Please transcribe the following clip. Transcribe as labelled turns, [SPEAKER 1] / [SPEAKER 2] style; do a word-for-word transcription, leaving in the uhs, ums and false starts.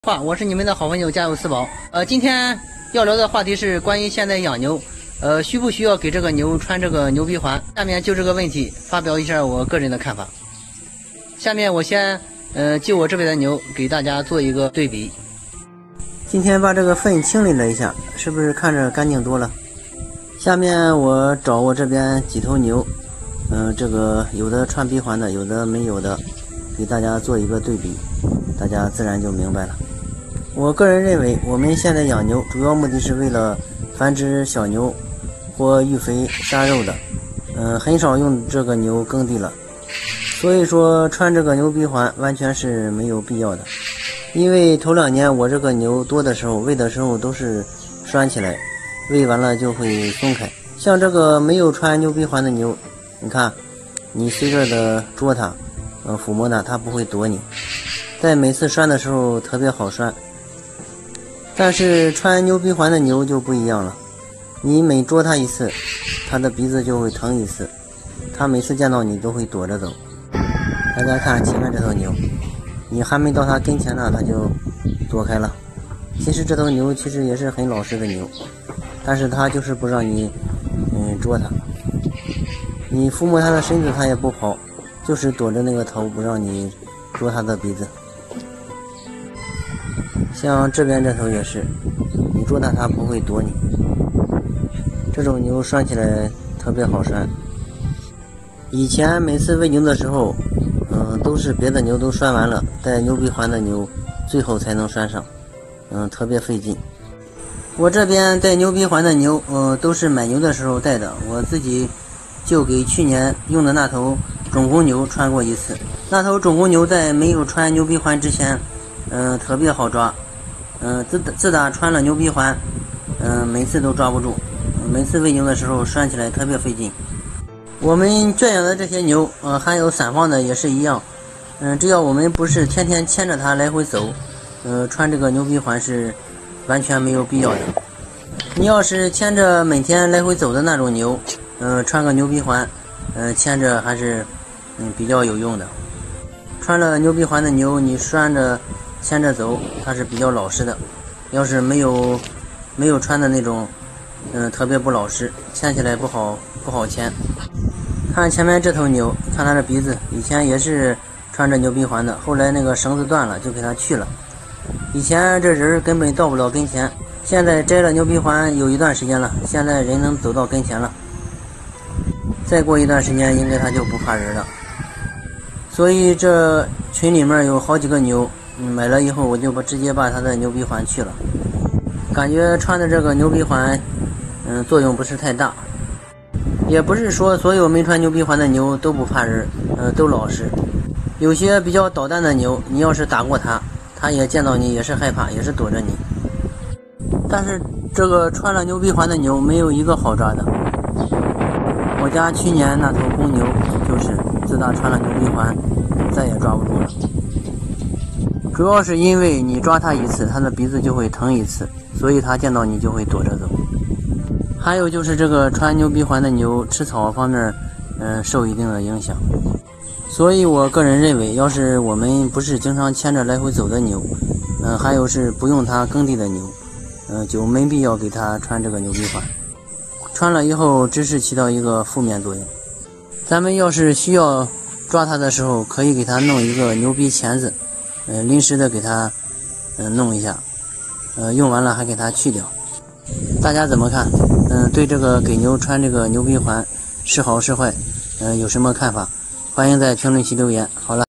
[SPEAKER 1] 话，我是你们的好朋友家有四宝。呃，今天要聊的话题是关于现在养牛，呃，需不需要给这个牛穿这个牛鼻环？下面就这个问题发表一下我个人的看法。下面我先呃就我这边的牛给大家做一个对比。今天把这个粪清理了一下，是不是看着干净多了？下面我找我这边几头牛，嗯、呃，这个有的穿鼻环的，有的没有的，给大家做一个对比，大家自然就明白了。我个人认为，我们现在养牛主要目的是为了繁殖小牛或育肥杀肉的，嗯、呃，很少用这个牛耕地了，所以说穿这个牛鼻环完全是没有必要的。因为头两年我这个牛多的时候，喂的时候都是拴起来，喂完了就会松开。像这个没有穿牛鼻环的牛，你看，你随便的捉它，呃，抚摸它，它不会躲你，在每次拴的时候特别好拴。但是穿牛鼻环的牛就不一样了，你每捉它一次，它的鼻子就会疼一次，它每次见到你都会躲着走。大家看前面这头牛，你还没到它跟前呢，它就躲开了。其实这头牛其实也是很老实的牛，但是它就是不让你嗯捉它，你抚摸它的身子它也不跑，就是躲着那个头不让你捉它的鼻子。像这边这头也是，你捉它它不会躲你。这种牛拴起来特别好拴。以前每次喂牛的时候，嗯、呃，都是别的牛都拴完了，带牛鼻环的牛最后才能拴上，嗯、呃，特别费劲。我这边带牛鼻环的牛，呃，都是买牛的时候带的，我自己就给去年用的那头种公牛穿过一次。那头种公牛在没有穿牛鼻环之前，嗯、呃，特别好抓。嗯、呃，自自打穿了牛鼻环，嗯、呃，每次都抓不住，每次喂牛的时候拴起来特别费劲。我们圈养的这些牛，呃，还有散放的也是一样，嗯、呃，只要我们不是天天牵着它来回走，呃，穿这个牛鼻环是完全没有必要的。你要是牵着每天来回走的那种牛，呃，穿个牛鼻环，呃，牵着还是嗯比较有用的。穿了牛鼻环的牛，你拴着牵着走，它是比较老实的。要是没有没有穿的那种，嗯、呃，特别不老实，牵起来不好不好牵。看前面这头牛，看它的鼻子，以前也是穿着牛鼻环的，后来那个绳子断了，就给它去了。以前这人根本到不了跟前，现在摘了牛鼻环有一段时间了，现在人能走到跟前了。再过一段时间，应该它就不怕人了。所以这群里面有好几个牛，嗯、买了以后我就把直接把它的牛鼻环去了，感觉穿的这个牛鼻环，嗯，作用不是太大。也不是说所有没穿牛鼻环的牛都不怕人，呃，都老实。有些比较捣蛋的牛，你要是打过它，它也见到你也是害怕，也是躲着你。但是这个穿了牛鼻环的牛没有一个好抓的。我家去年那头公牛就是自打穿了牛鼻环，再也抓不住了。主要是因为你抓它一次，它的鼻子就会疼一次，所以它见到你就会躲着走。还有就是这个穿牛鼻环的牛吃草方面，嗯、呃，受一定的影响。所以我个人认为，要是我们不是经常牵着来回走的牛，嗯、呃，还有是不用它耕地的牛，嗯、呃，就没必要给它穿这个牛鼻环。穿了以后只是起到一个负面作用。咱们要是需要抓它的时候，可以给它弄一个牛鼻钳子，嗯、呃，临时的给它，嗯、呃，弄一下，呃，用完了还给它去掉。大家怎么看？嗯、呃，对这个给牛穿这个牛鼻环是好是坏？嗯、呃，有什么看法？欢迎在评论区留言。好了。